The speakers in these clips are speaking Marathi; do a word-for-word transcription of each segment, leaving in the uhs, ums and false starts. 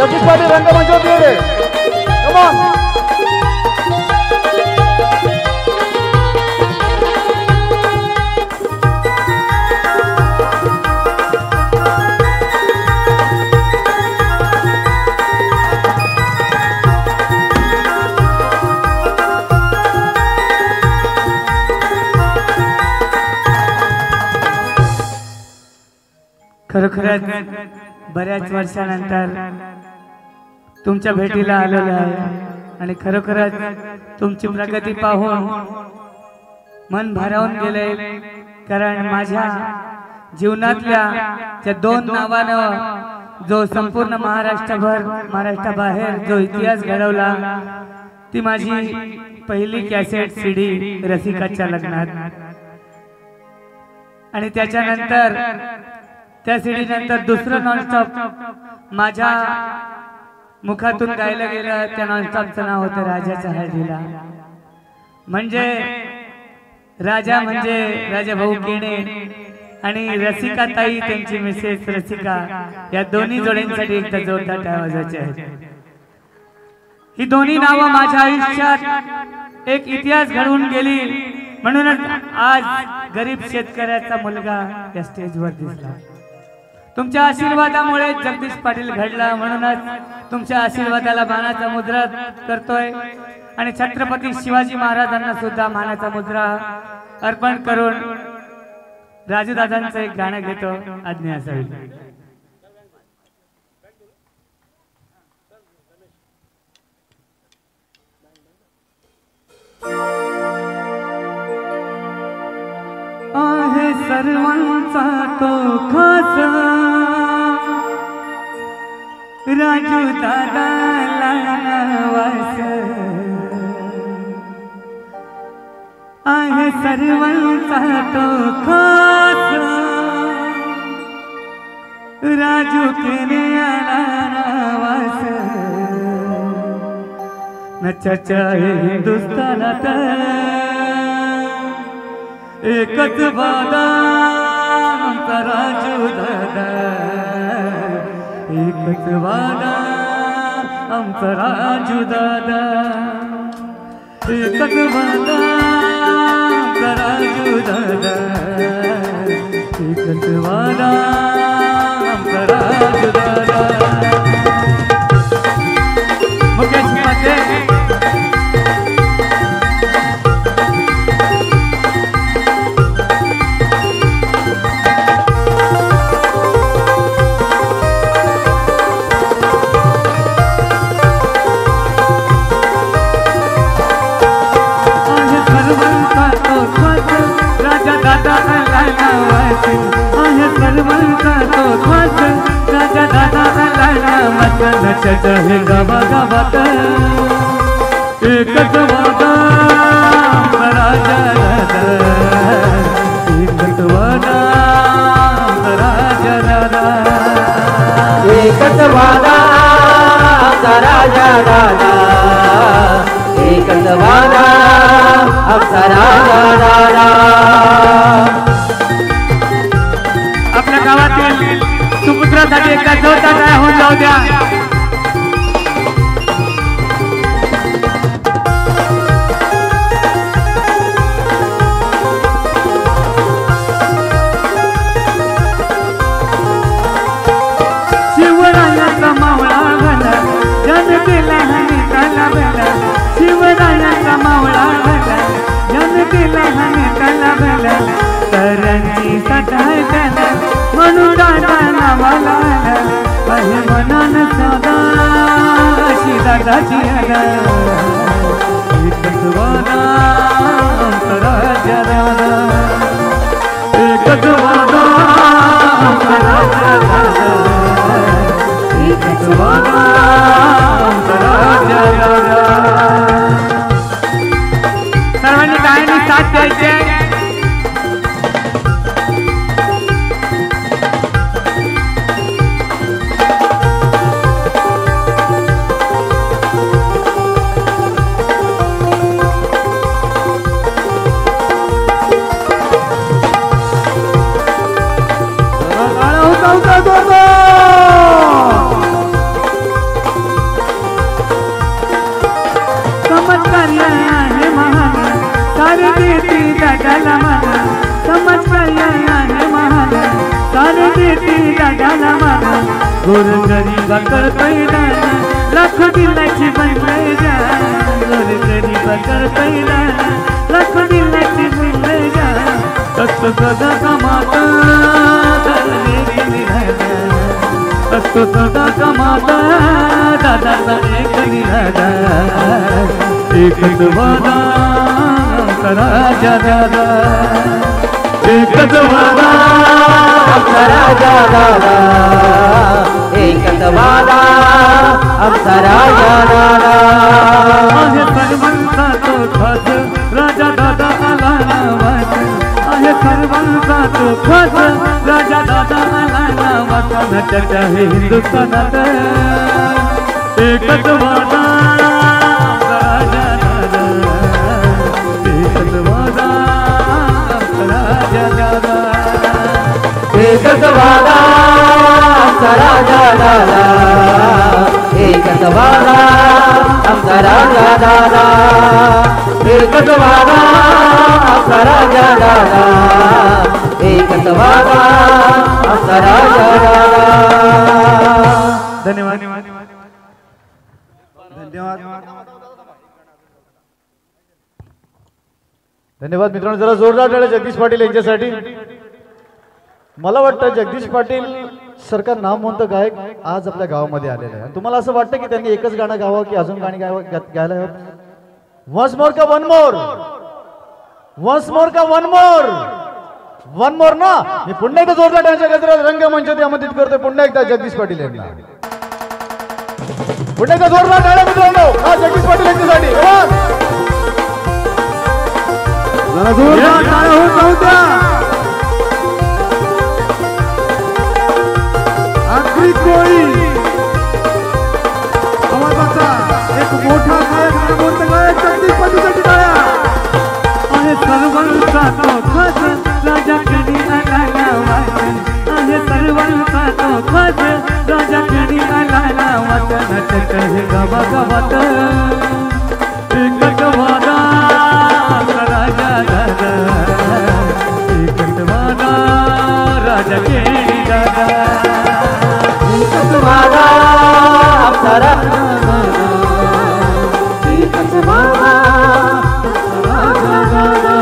जगदीश पाटील रंगमंचावर ये रे कम ऑन खरोखरच बऱ्याच वर्षानंतर तुमच्या भेटीला आलेलो आहे आणि खरोखरच तुमची प्रगती पाहून मन भारावून गेले। कारण माझ्या जीवनातल्या त्या दोन नावानं जो संपूर्ण महाराष्ट्रभर महाराष्ट्राबाहेर जो इतिहास घडवला ती माझी पहिली कॅसेट सीडी रसिकाच्या लग्नात आणि त्याच्यानंतर त्या सीडी नंतर दुसरं नॉनस्टॉप माझ्या मुखातून गायलं गेलं त्या नॉनस्टॉपचं नाव होतं राजाच्या हळदीला। म्हणजे राजा म्हणजे राजा भाऊ केणे आणि रसिका ताई त्यांची मिसेस रसिका या दोन्ही जोड्यांसाठी एकदा जोरदार टाळ्या वाजवायच्या आहेत। ही दोन्ही नावं माझ्या आयुष्यात एक इतिहास घडवून गेली म्हणूनच आज गरीब शेतकऱ्याचा मुलगा या स्टेजवर दिसला। तुमच्या आशीर्वादामुळे जगदीश पाटील घडला म्हणूनच तुमच्या आशीर्वादाला मानाचा मुद्रा करतोय आणि छत्रपती शिवाजी महाराजांना सुद्धा मानाचा मुद्रा अर्पण करून राजू दादांचं एक गाणं घेतो आज्ञा असावी। आहे सर्वांचा तो खास राजू दादा लावास आहे सर्वांचा तो खास राजू केने आवास नच्चा हिंदुस्थानात एकच वादा आमचा राजू दादा एकच वादा आमचा राजू दादा एकच वादा आमचा राजू दादा एकच वादा आमचा राजू दादा। मुकेश मध्ये आहे सर्वांचा तो खास राजा दादा आला मत नचत हे गावा गावात एकच वादा राजा दादा एकच वादा राजा दादा एकच वादा राजा दादा एकच वादा राजा दादा। आपल्या गावातील सुपुत्रासाठी एका जोरदार टाळ्या होऊन जाऊ द्या। शिवरायाचा मावळा घाला जन केला हानी त्याला बेला शिवरायाचा मावळा घाला जन केला हानी त्याला बेला तरांची सटाय त्याला म्हणून दादा नावाला आहे मनान सदा अशी दादाची आला एकच वादा राजा दादा एकच वादा राजा दादा एकच वादा राजा दादा। सर्वांनी गायनी साथ द्यायचे। गोर गरीबा करतोय दान लाखो दिलाची बनलंय जान गोर गरीबा करतोय दान लाखो दिलाची बनलंय जान असतो सदा कमाता दादा निरादा असतो सदा कमाता दादाचा एक निरादा एकच वादा राजा दादा एकच वादा राजा दादा एकच वादा आमचा राजा दादा आहे सर्वांचा तो खास राजा दादा आला नावात आहे सर्वांचा तो खास राजा दादा आला नावात नटत आहे हिंदुस्थानात एकच वादा राजा दादा एकच वादा राजा दादा एकच वादा आमचा राजा दादा एकच वादा आमचा राजा दादा एकच वादा आमचा राजा दादा एकच वादा आमचा राजा दादा धन्यवाद धन्यवाद धन्यवाद मित्रांनो. जरा जोरदार टाळ्या जगदीश पाटील यांच्यासाठी. मला वाटतं जगदीश पाटील सरकार नामवंत गायक आज आपल्या गावामध्ये आलेले आहे. तुम्हाला असं वाटतं की त्यांनी एकच गाणं गावं की अजून गाणी गावं गायला हवं? वन्स मोर का वन मोर वन्स मोर का वन मोर वन मोर ना. मी पुन्हा एकदा जोरदार टाळ्यांच्या गजरात रंगमंच आमंत्रित करतोय पुन्हा एकदा जगदीश पाटील यांना. पुन्हा एकदा जोरदार टाळ्या मित्रांनो हा जगदीश पाटील यांच्यासाठी. जरा जोरदार टाळ्या होत नव्हत्या. आखरी कोळी आवाजाचा एक मोठा गायक नामवंत गायक जगदीश पाटीलसाठी टाळ्या. आहे सर्वांचा तो खास राजा कधी आला नावात आहे सर्वांचा तो खास राजा कधी आला नावात नटत हे गावा गावात एकच वादा राजा दादा एकच वादा राजा केळी दादा एकच वादा आमचा राजा दादा एकच वादा आमचा राजा दादा.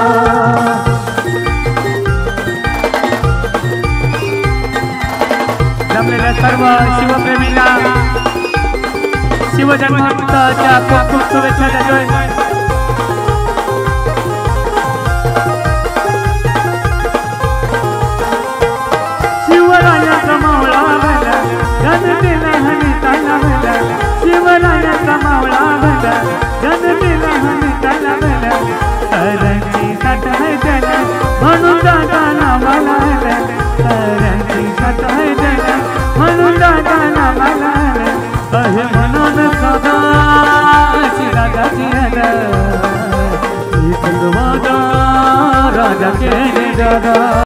जमलेल्या सर्व शिवप्रेमीला शिवजन्मोत्सवाच्या खूप खूप शुभेच्छा देतोय. शिवरायाचा मावळा भला गणतेला हनिताला भला शिवरायाचा मावळा भला गणतेला हनिताला भला सरांची साठ है त्याला म्हणून दादा नावाला